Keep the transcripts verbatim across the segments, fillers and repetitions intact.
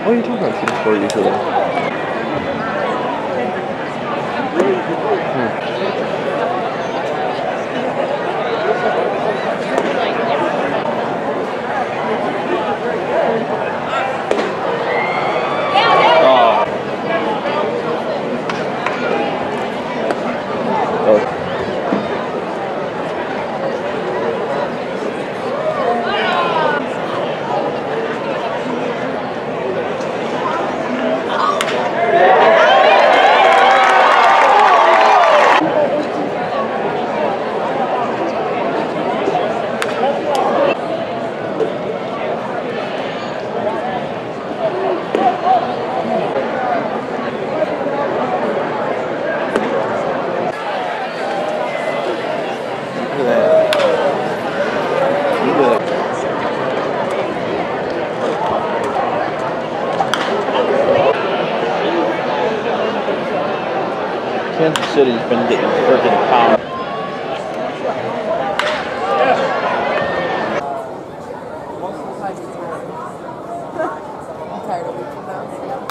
Oh, you talk about team sport usually. Kansas City's been getting freaking pounded. I'm tired of waiting now.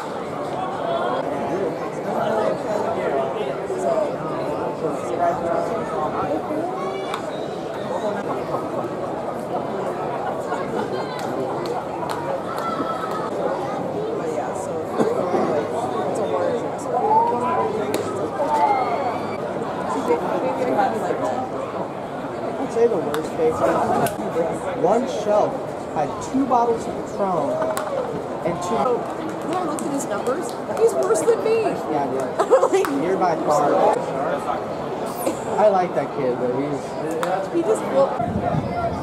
I'd say the worst case is one shelf had two bottles of Patron and two. When I looked at his numbers, he's worse than me. Yeah, dude. Like, You're by far. I like that kid, but he's. he just looked.